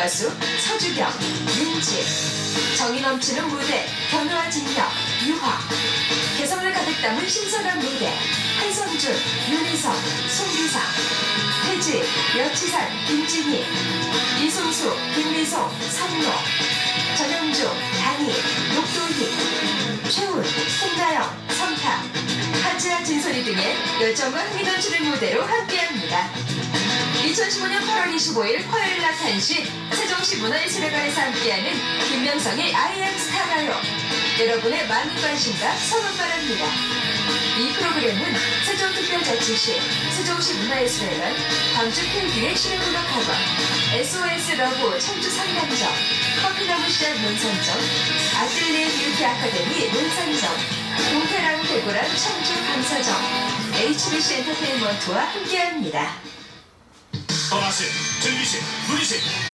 가수 서주경, 윤지, 정이 넘치는 무대, 견우와 진혁, 유화, 개성을 가득 담은 신선한 무대, 한성준, 윤희성, 송기상, 태지, 여치산, 김진희, 이승수, 김미송, 선노, 전영주, 단희, 녹도희, 최훈, 홍다영, 성탁, 하지아, 진솔이 등의 열정과 흥이 넘치는 무대로 함께합니다. 2015년 8월 25일 화요일 낮 1시 세종시 문화예술회관에서 함께하는 김명성의 I am 스타가요. 여러분의 많은 관심과 성원 바랍니다. 이 프로그램은 세종특별자치시, 세종시 문화예술회관, 광주 필기획실용음악학원, SOS 러브 청주 상담점, 커피나무 씨앗 논산점, 아틀리에 뷰티 아카데미 논산점, 동태랑 대구랑 청주 감사점, HBC 엔터테인먼트와 함께합니다. 떠나신, 즐기신, 누리신